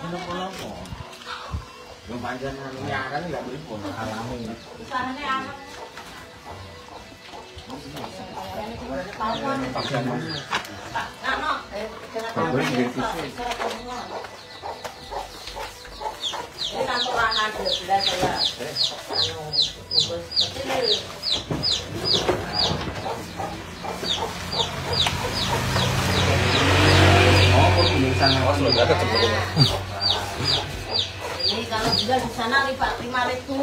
Kenapa-napa? Yang panjang nyaran nggak beli pun alami. Usahanya anak. Ini kalau jual di sana nih Pak 5.000.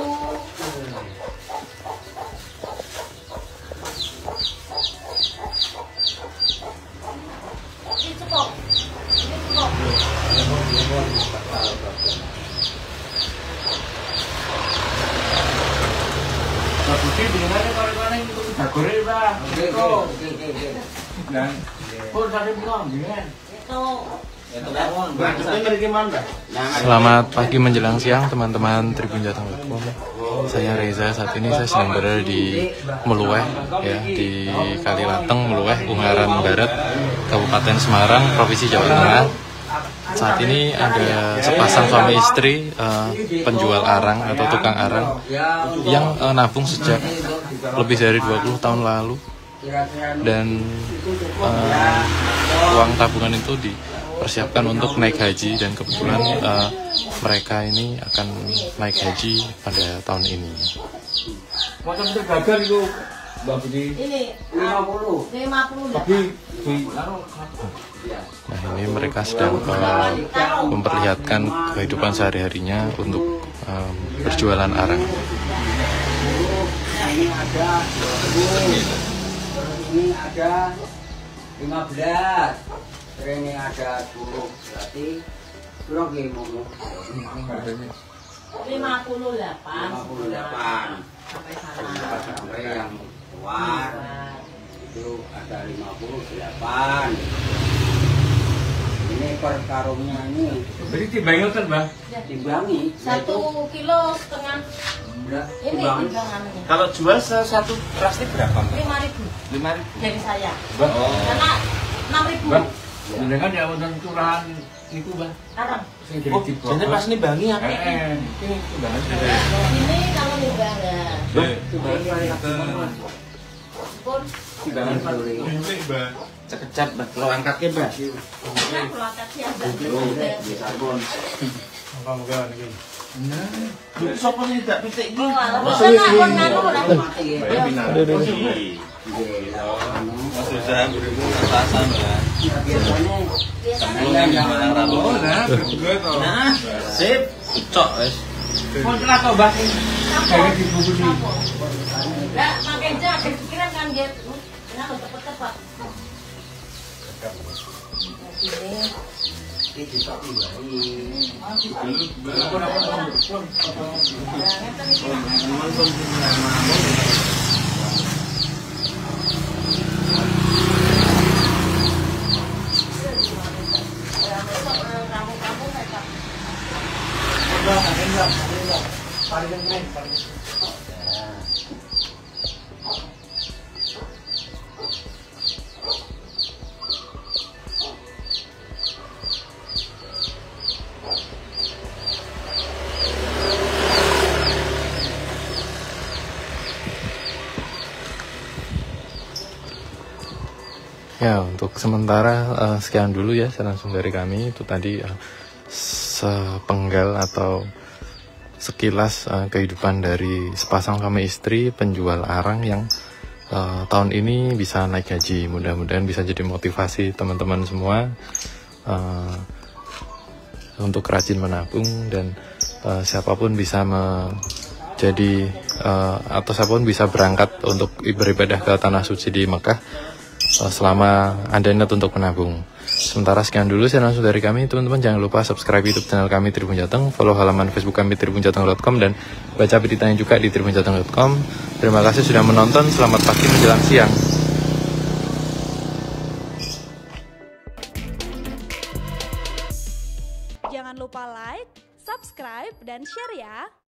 Ini cukup. Ini cukup. Putih dengan kalau itu tak goreng Pak. Dan pun tadi bilang dengan Itu. Selamat pagi menjelang siang teman-teman Tribun Jateng.com. Saya Reza, saat ini saya sedang berada di Meluweh ya, di Kalilateng, Meluweh, Ungaran Barat, Kabupaten Semarang, Provinsi Jawa Tengah. Saat ini ada sepasang suami istri penjual arang atau tukang arang yang nabung sejak lebih dari 20 tahun lalu, dan uang tabungan itu dipersiapkan untuk naik haji, dan kebetulan mereka ini akan naik haji pada tahun ini. macam itu gagal itu Mbak Budi. Ini 50. Tapi Nah, ini mereka sedang memperlihatkan kehidupan sehari-harinya untuk berjualan arang. Ini ada 20, ini ada 15, ini ada 10, berarti kurang gimana? 58. Sampai sana. Sampai yang keluar itu ada 58. Ini per karungnya ini jadi timbangnya kan Mbak. timbangi 1,5 kilo. Ini timbangannya. Kalau jual satu plastik berapa Mbak? 5.000 5.000. dari saya. Mbak. Karena 6.000. Mbak. Dengan ya wonten curahan niku Mbak. Arang. Sing jadi Jadi pas nih bangi ya. ini timbangan. Ini kalau nimbang ya. Pun Timbangan Sekejap, Mbak. Kalau angkatnya, Mbak. saya pelakat siapa? Sopo sih tidak pitik iki? Oh, alah, sana pun nganu ora. Mas Reza beribu atasan ya. biasanya Nah, sip. Cocok wis. Mau celak kok Mbak. Kayak di buku di. Lah, makin jaga pikiran kan dia. Kenapa cepat-cepat? Ini itu tak timbangi. Ya, untuk sementara sekian dulu ya, saya langsung dari kami. Itu tadi sepenggal atau sekilas kehidupan dari sepasang suami istri penjual arang yang tahun ini bisa naik haji. Mudah-mudahan bisa jadi motivasi teman-teman semua untuk rajin menabung, dan siapapun bisa menjadi atau siapapun bisa berangkat untuk beribadah ke tanah suci di Mekah selama Anda niat untuk menabung. Sementara sekian dulu, saya langsung dari kami. Teman-teman jangan lupa subscribe YouTube channel kami Tribun Jateng, follow halaman Facebook kami tribunjateng.com, dan baca beritanya juga di tribunjateng.com. Terima kasih sudah menonton. Selamat pagi menjelang siang. Jangan lupa like, subscribe, dan share ya.